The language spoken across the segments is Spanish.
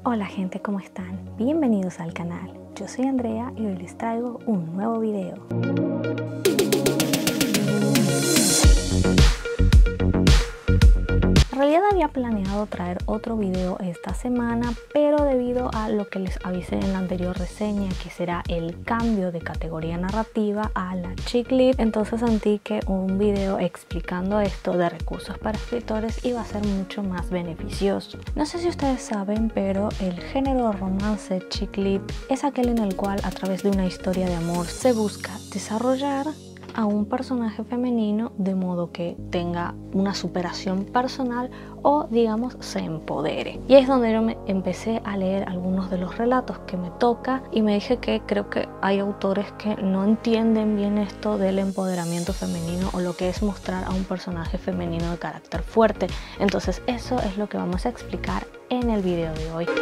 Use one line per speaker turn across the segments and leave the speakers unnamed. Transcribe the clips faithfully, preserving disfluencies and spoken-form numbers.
Hola gente, ¿cómo están? Bienvenidos al canal. Yo soy Andrea y hoy les traigo un nuevo video. En realidad había planeado traer otro video esta semana, pero debido a lo que les avisé en la anterior reseña, que será el cambio de categoría narrativa a la chick lit, entonces sentí que un video explicando esto de recursos para escritores iba a ser mucho más beneficioso. No sé si ustedes saben, pero el género romance chick lit es aquel en el cual a través de una historia de amor se busca desarrollar a un personaje femenino de modo que tenga una superación personal o digamos se empodere. Y es donde yo me empecé a leer algunos de los relatos que me toca y me dije que creo que hay autores que no entienden bien esto del empoderamiento femenino o lo que es mostrar a un personaje femenino de carácter fuerte. Entonces eso es lo que vamos a explicar en el video de hoy.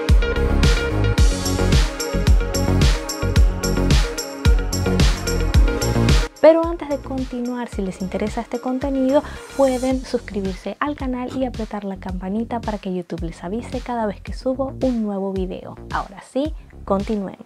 Pero antes de continuar, si les interesa este contenido, pueden suscribirse al canal y apretar la campanita para que YouTube les avise cada vez que subo un nuevo video. Ahora sí, continuemos.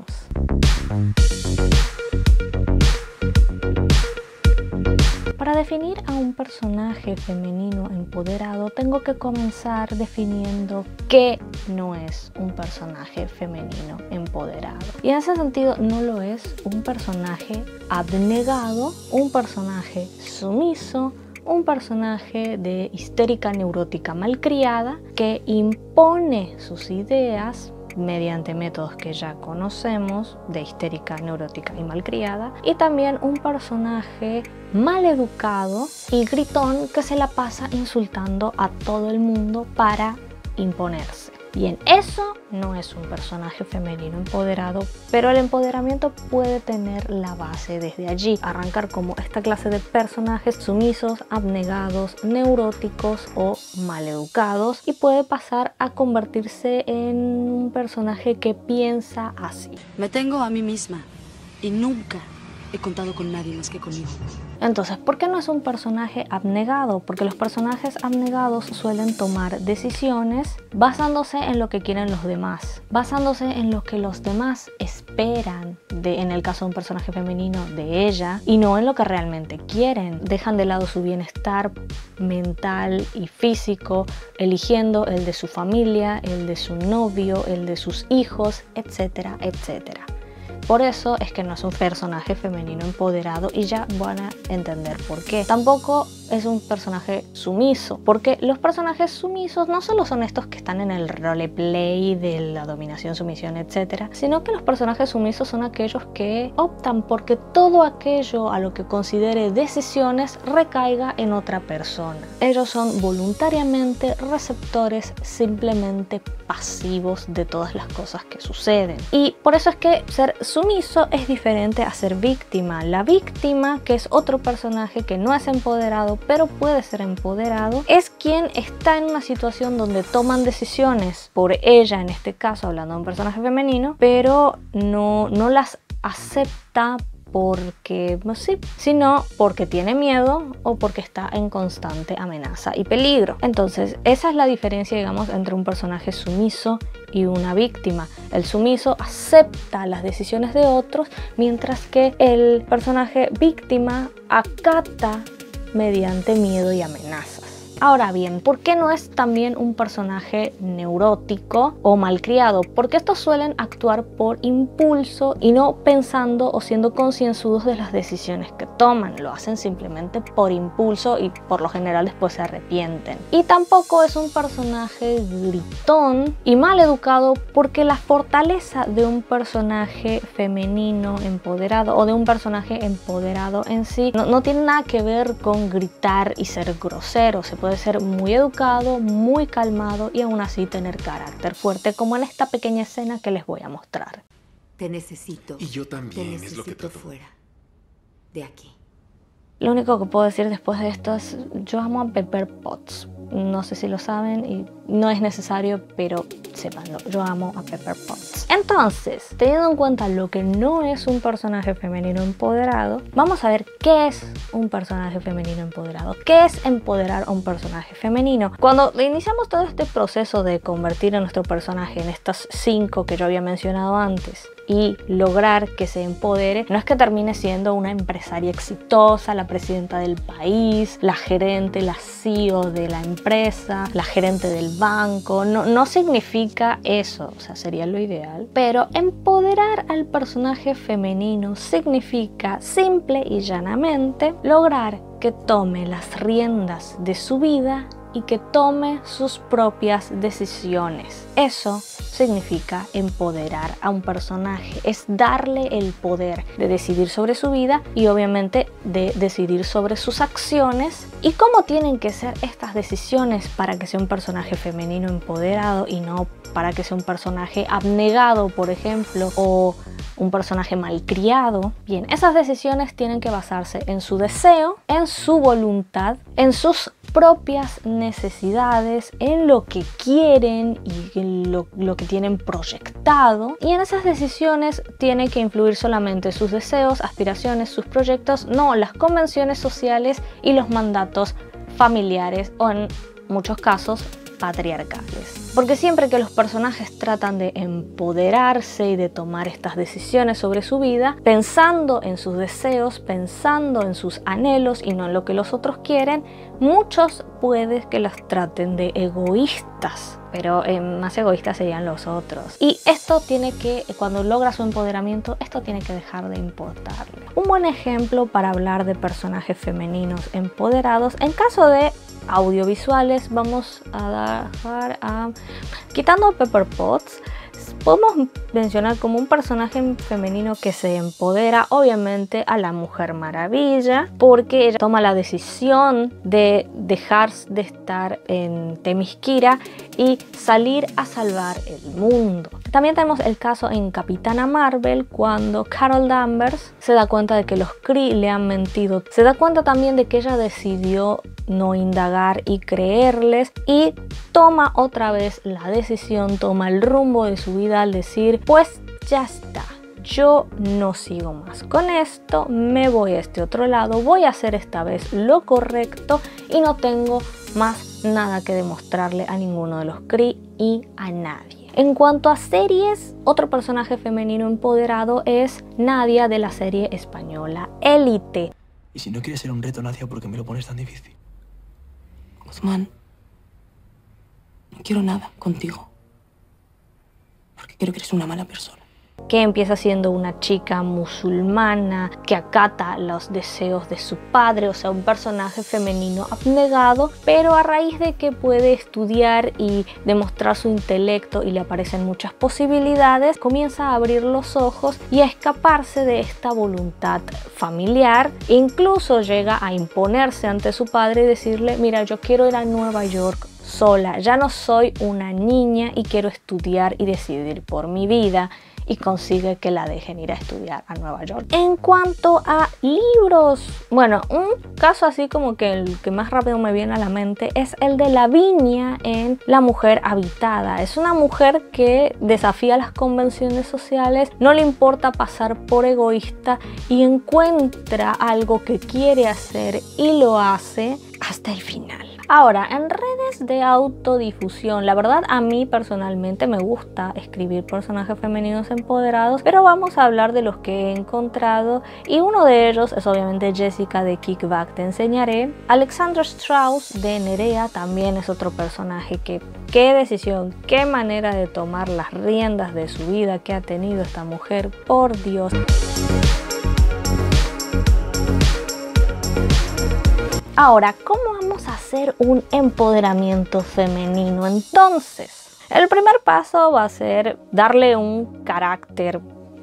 Para definir a un personaje femenino empoderado, tengo que comenzar definiendo qué no es un personaje femenino empoderado. Y en ese sentido no lo es un personaje abnegado, un personaje sumiso, un personaje de histérica neurótica malcriada que impone sus ideas mediante métodos que ya conocemos de histérica, neurótica y malcriada, y también un personaje maleducado y gritón que se la pasa insultando a todo el mundo para imponerse. Bien, eso no es un personaje femenino empoderado, pero el empoderamiento puede tener la base desde allí, arrancar como esta clase de personajes sumisos, abnegados, neuróticos o maleducados, y puede pasar a convertirse en un personaje que piensa así.
Me tengo a mí misma y nunca he contado con nadie más que conmigo.
Entonces, ¿por qué no es un personaje abnegado? Porque los personajes abnegados suelen tomar decisiones basándose en lo que quieren los demás, basándose en lo que los demás esperan, de, en el caso de un personaje femenino, de ella, y no en lo que realmente quieren. Dejan de lado su bienestar mental y físico, eligiendo el de su familia, el de su novio, el de sus hijos, etcétera, etcétera. Por eso es que no es un personaje femenino empoderado y ya van a entender por qué. Tampoco es un personaje sumiso, porque los personajes sumisos no solo son estos que están en el roleplay de la dominación, sumisión, etcétera, sino que los personajes sumisos son aquellos que optan porque todo aquello a lo que considere decisiones recaiga en otra persona. Ellos son voluntariamente receptores, simplemente pasivos de todas las cosas que suceden. Y por eso es que ser sumiso es diferente a ser víctima. La víctima, que es otro personaje que no es empoderado, pero puede ser empoderado, es quien está en una situación donde toman decisiones por ella, en este caso hablando de un personaje femenino, pero no, no las acepta porque, no sé, sino porque tiene miedo o porque está en constante amenaza y peligro. Entonces, esa es la diferencia, digamos, entre un personaje sumiso y una víctima. El sumiso acepta las decisiones de otros, mientras que el personaje víctima acata mediante miedo y amenazas. Ahora bien, ¿por qué no es también un personaje neurótico o malcriado? Porque estos suelen actuar por impulso y no pensando o siendo concienzudos de las decisiones que toman. Lo hacen simplemente por impulso y por lo general después se arrepienten. Y tampoco es un personaje gritón y mal educado, porque la fortaleza de un personaje femenino empoderado o de un personaje empoderado en sí no, no tiene nada que ver con gritar y ser grosero. Se puede ser muy educado, muy calmado y aún así tener carácter fuerte, como en esta pequeña escena que les voy a mostrar.
Te necesito.
Y yo también,
Te
es lo que
necesito
trato.
fuera de aquí.
Lo único que puedo decir después de esto es, yo amo a Pepper Potts. No sé si lo saben y no es necesario, pero sépanlo, yo amo a Pepper Potts. Entonces, teniendo en cuenta lo que no es un personaje femenino empoderado, vamos a ver qué es un personaje femenino empoderado. ¿Qué es empoderar a un personaje femenino? Cuando iniciamos todo este proceso de convertir a nuestro personaje en estas cinco que yo había mencionado antes y lograr que se empodere, no es que termine siendo una empresaria exitosa, la presidenta del país, la gerente, la C E O de la empresa, la gerente del banco. No, no significa eso, o sea, sería lo ideal. Pero empoderar al personaje femenino significa simple y llanamente lograr que tome las riendas de su vida y que tome sus propias decisiones. Eso significa empoderar a un personaje, es darle el poder de decidir sobre su vida y obviamente de decidir sobre sus acciones y cómo tienen que ser estas decisiones para que sea un personaje femenino empoderado y no para que sea un personaje abnegado, por ejemplo, o un personaje malcriado. Bien, esas decisiones tienen que basarse en su deseo, en su voluntad, en sus propias necesidades, en lo que quieren y en lo, lo que tienen proyectado, y en esas decisiones tiene que influir solamente sus deseos, aspiraciones, sus proyectos, no las convenciones sociales y los mandatos familiares o en muchos casos patriarcales. Porque siempre que los personajes tratan de empoderarse y de tomar estas decisiones sobre su vida, pensando en sus deseos, pensando en sus anhelos y no en lo que los otros quieren, muchos puede que las traten de egoístas, pero eh, más egoístas serían los otros. Y esto tiene que, cuando logra su empoderamiento, esto tiene que dejar de importarle. Un buen ejemplo para hablar de personajes femeninos empoderados, en caso de audiovisuales, vamos a dejar a... Quitando a Pepper Potts, podemos mencionar como un personaje femenino que se empodera, obviamente, a la Mujer Maravilla, porque ella toma la decisión de dejar de estar en Themyscira y salir a salvar el mundo. También tenemos el caso en Capitana Marvel, cuando Carol Danvers se da cuenta de que los Kree le han mentido. Se da cuenta también de que ella decidió no indagar y creerles y toma otra vez la decisión, toma el rumbo de su vida al decir, pues ya está, yo no sigo más con esto, me voy a este otro lado, voy a hacer esta vez lo correcto y no tengo más nada que demostrarle a ninguno de los Kree y a nadie. En cuanto a series, otro personaje femenino empoderado es Nadia de la serie española Élite.
¿Y si no quieres ser un reto, Nadia, por qué me lo pones tan difícil?
Guzmán, no quiero nada contigo, porque creo que eres una mala persona.
Que empieza siendo una chica musulmana que acata los deseos de su padre, o sea, un personaje femenino abnegado, pero a raíz de que puede estudiar y demostrar su intelecto y le aparecen muchas posibilidades, comienza a abrir los ojos y a escaparse de esta voluntad familiar. Incluso llega a imponerse ante su padre y decirle, mira, yo quiero ir a Nueva York sola, ya no soy una niña y quiero estudiar y decidir por mi vida. Y consigue que la dejen ir a estudiar a Nueva York. En cuanto a libros, bueno, un caso así como que el que más rápido me viene a la mente es el de Lavinia en La Mujer Habitada. Es una mujer que desafía las convenciones sociales, no le importa pasar por egoísta y encuentra algo que quiere hacer y lo hace hasta el final. Ahora, en redes de autodifusión, la verdad a mí personalmente me gusta escribir personajes femeninos empoderados, pero vamos a hablar de los que he encontrado y uno de ellos es obviamente Jessica de Kickback Te Enseñaré. Alexandra Strauss de Nerea también es otro personaje que qué decisión, qué manera de tomar las riendas de su vida que ha tenido esta mujer, por Dios. Ahora, ¿cómo vamos a hacer un empoderamiento femenino? Entonces, el primer paso va a ser darle un carácter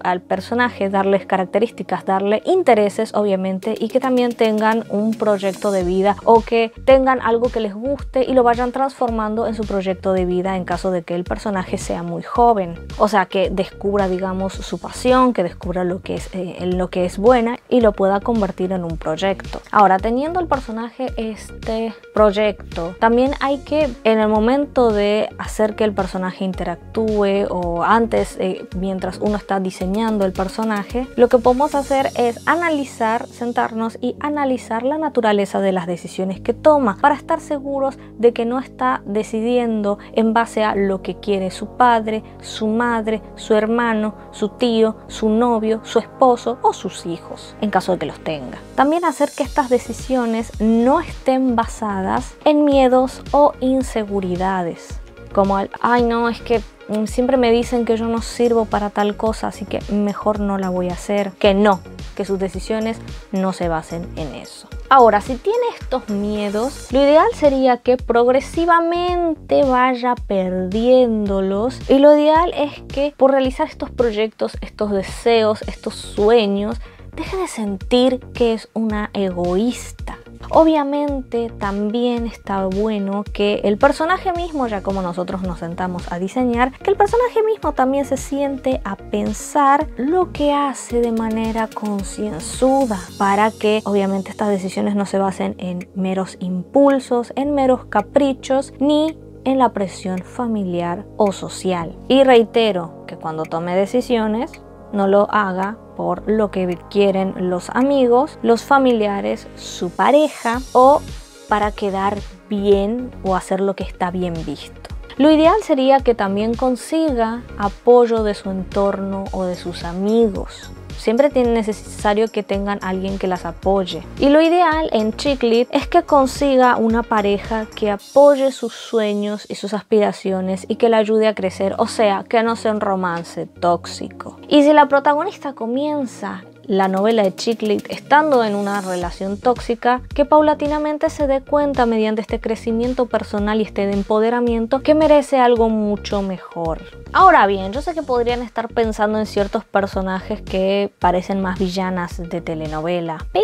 al personaje, darles características, darle intereses obviamente, y que también tengan un proyecto de vida o que tengan algo que les guste y lo vayan transformando en su proyecto de vida en caso de que el personaje sea muy joven. O sea, que descubra, digamos, su pasión, que descubra lo que es, eh, en lo que es buena y lo pueda convertir en un proyecto. Ahora, teniendo el personaje este proyecto, también hay que, en el momento de hacer que el personaje interactúe o antes, eh, mientras uno está diseñando el personaje, lo que podemos hacer es analizar, sentarnos y analizar la naturaleza de las decisiones que toma para estar seguros de que no está decidiendo en base a lo que quiere su padre, su madre, su hermano, su tío, su novio, su esposo o sus hijos, en caso de que los tenga. También hacer que estas decisiones no estén basadas en miedos o inseguridades, como el, ay no, es que siempre me dicen que yo no sirvo para tal cosa, así que mejor no la voy a hacer. Que no, que sus decisiones no se basen en eso. Ahora, si tiene estos miedos, lo ideal sería que progresivamente vaya perdiéndolos, y lo ideal es que por realizar estos proyectos, estos deseos, estos sueños, deje de sentir que es una egoísta. Obviamente también está bueno que el personaje mismo, ya como nosotros nos sentamos a diseñar, que el personaje mismo también se siente a pensar lo que hace de manera concienzuda, para que obviamente estas decisiones no se basen en meros impulsos, en meros caprichos, ni en la presión familiar o social. Y reitero que cuando tome decisiones, no lo haga por lo que quieren los amigos, los familiares, su pareja, o para quedar bien o hacer lo que está bien visto. Lo ideal sería que también consiga apoyo de su entorno o de sus amigos. Siempre es necesario que tengan alguien que las apoye. Y lo ideal en Chick Lit es que consiga una pareja que apoye sus sueños y sus aspiraciones y que la ayude a crecer. O sea, que no sea un romance tóxico. Y si la protagonista comienza la novela de Chick Lit estando en una relación tóxica, que paulatinamente se dé cuenta mediante este crecimiento personal y este empoderamiento que merece algo mucho mejor. Ahora bien, yo sé que podrían estar pensando en ciertos personajes que parecen más villanas de telenovela, pero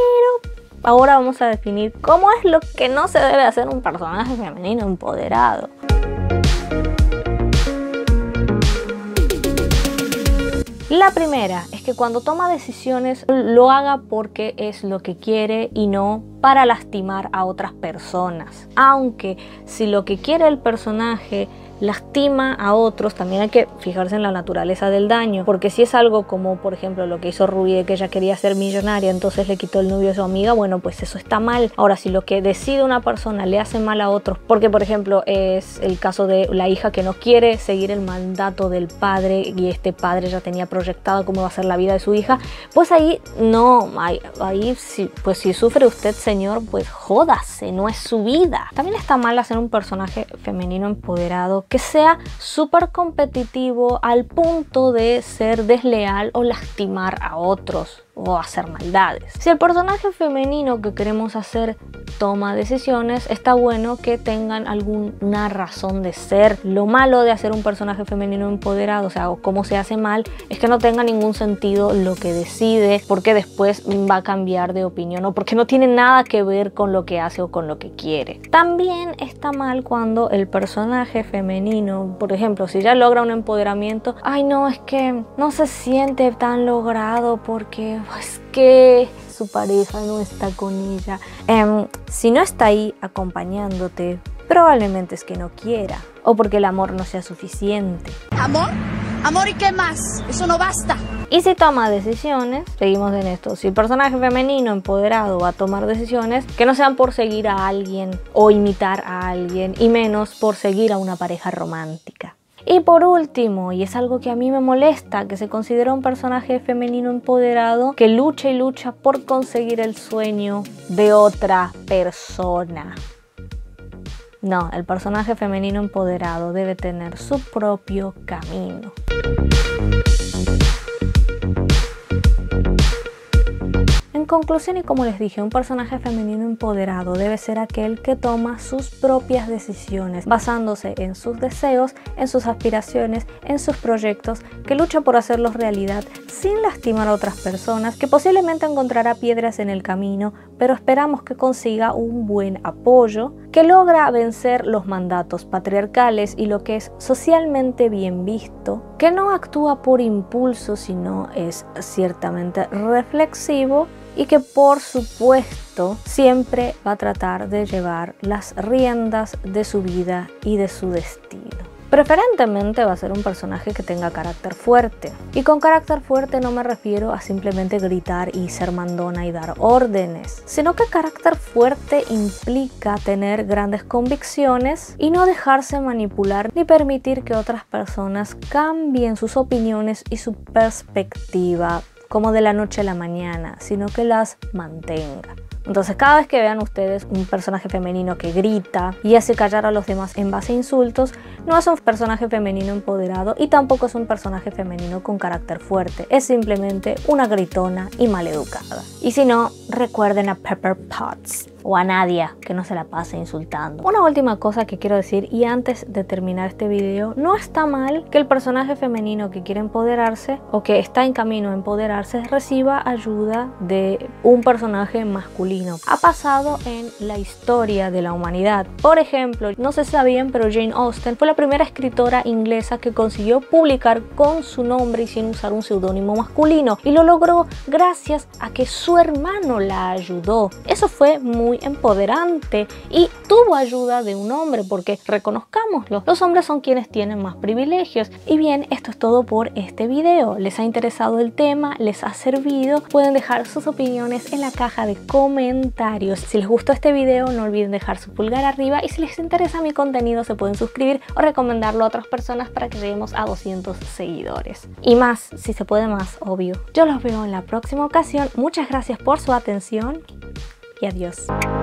ahora vamos a definir cómo es lo que no se debe hacer un personaje femenino empoderado. La primera es que cuando toma decisiones lo haga porque es lo que quiere y no para lastimar a otras personas. Aunque si lo que quiere el personaje lastima a otros, también hay que fijarse en la naturaleza del daño, porque si es algo como por ejemplo lo que hizo Ruby, de que ella quería ser millonaria, entonces le quitó el novio a su amiga, bueno, pues eso está mal. Ahora, si lo que decide una persona le hace mal a otros, porque por ejemplo es el caso de la hija que no quiere seguir el mandato del padre y este padre ya tenía proyectado cómo va a ser la vida de su hija, pues ahí no, ahí, ahí sí, pues si sufre usted, señor, pues jódase, no es su vida. También está mal hacer un personaje femenino empoderado que sea súper competitivo al punto de ser desleal o lastimar a otros o hacer maldades. Si el personaje femenino que queremos hacer toma decisiones, está bueno que tengan alguna razón de ser. Lo malo de hacer un personaje femenino empoderado, o sea, o cómo se hace mal, es que no tenga ningún sentido lo que decide, porque después va a cambiar de opinión o porque no tiene nada que ver con lo que hace o con lo que quiere. También está mal cuando el personaje femenino, por ejemplo, si ya logra un empoderamiento, ay no, es que no se siente tan logrado porque es que su pareja no está con ella. Um, si no está ahí acompañándote, probablemente es que no quiera o porque el amor no sea suficiente.
¿Amor? ¿Amor y qué más? Eso no basta.
Y si toma decisiones, seguimos en esto, si el personaje femenino empoderado va a tomar decisiones, que no sean por seguir a alguien o imitar a alguien, y menos por seguir a una pareja romántica. Y por último, y es algo que a mí me molesta, que se considera un personaje femenino empoderado que lucha y lucha por conseguir el sueño de otra persona. No, el personaje femenino empoderado debe tener su propio camino. En conclusión, y como les dije, un personaje femenino empoderado debe ser aquel que toma sus propias decisiones, basándose en sus deseos, en sus aspiraciones, en sus proyectos, que lucha por hacerlos realidad sin lastimar a otras personas, que posiblemente encontrará piedras en el camino, pero esperamos que consiga un buen apoyo, que logra vencer los mandatos patriarcales y lo que es socialmente bien visto, que no actúa por impulso, sino es ciertamente reflexivo y que por supuesto siempre va a tratar de llevar las riendas de su vida y de su destino. Preferentemente va a ser un personaje que tenga carácter fuerte. Y con carácter fuerte no me refiero a simplemente gritar y ser mandona y dar órdenes, sino que carácter fuerte implica tener grandes convicciones y no dejarse manipular ni permitir que otras personas cambien sus opiniones y su perspectiva como de la noche a la mañana, sino que las mantenga. Entonces, cada vez que vean ustedes un personaje femenino que grita y hace callar a los demás en base a insultos, no es un personaje femenino empoderado y tampoco es un personaje femenino con carácter fuerte. Es simplemente una gritona y maleducada. Y si no, recuerden a Pepper Potts o a Nadia, que no se la pase insultando. Una última cosa que quiero decir, y antes de terminar este video, no está mal que el personaje femenino que quiere empoderarse o que está en camino a empoderarse reciba ayuda de un personaje masculino. Ha pasado en la historia de la humanidad. Por ejemplo, no se sabían, pero Jane Austen fue la primera escritora inglesa que consiguió publicar con su nombre y sin usar un seudónimo masculino, y lo logró gracias a que su hermano la ayudó. Eso fue muy empoderante y tuvo ayuda de un hombre, porque reconozcámoslo, los hombres son quienes tienen más privilegios. Y bien, esto es todo por este video. ¿Les ha interesado el tema? ¿Les ha servido? Pueden dejar sus opiniones en la caja de comentarios. Si les gustó este video, no olviden dejar su pulgar arriba, y si les interesa mi contenido se pueden suscribir o recomendarlo a otras personas para que lleguemos a doscientos seguidores. Y más, si se puede más, obvio. Yo los veo en la próxima ocasión. Muchas gracias por su atención y adiós.